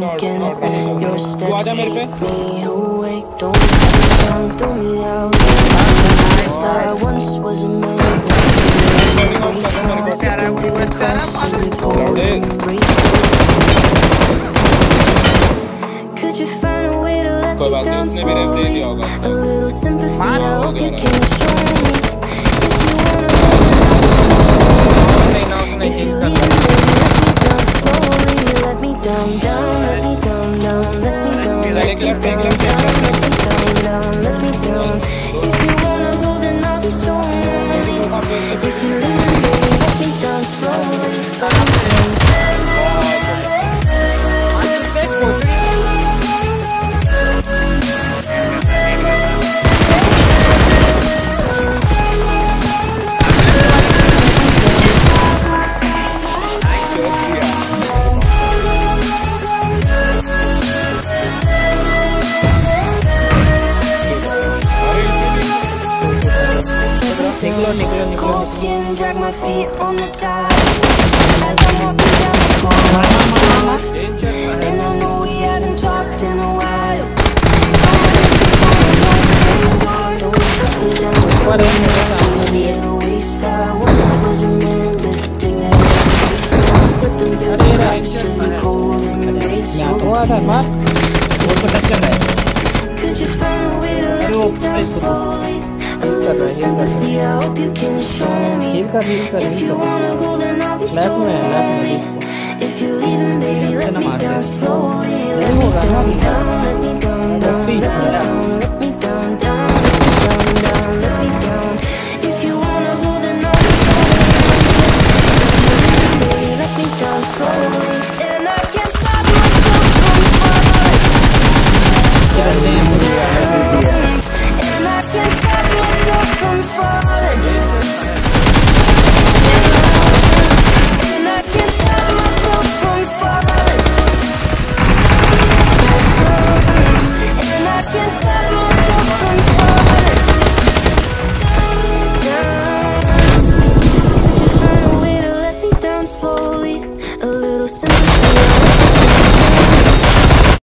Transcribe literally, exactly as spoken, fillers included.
again. Your steps keep me awake. Don't let me down, throw me out. I once was a man, but slipping through the cracks of the golden race. Could you find a way to let me down slowly? A little sympathy, I hope you can show me. If you wanna go, then I'll be sorry. If you leave me, let me down slowly. Let me down, down, let me down, down, let me down, let me down, down, let me down, down, let me down. If you wanna go, then I'll be so lonely. If you leave me, baby, let me down slowly. Let me down. Cold skin, drag my feet on the tide as I'm walking down the corridor. And I know we haven't talked in a while, so don't put me down. Only ever waste. I once was a man with dignity, so I'm slipping through the cracks of the cold embrace. So could you find a way to let me down slowly? A little sympathy, I hope you can show me. If you wanna go, then I'll be so lonely. If you're leaving, baby, let me down slowly. Let me down, down.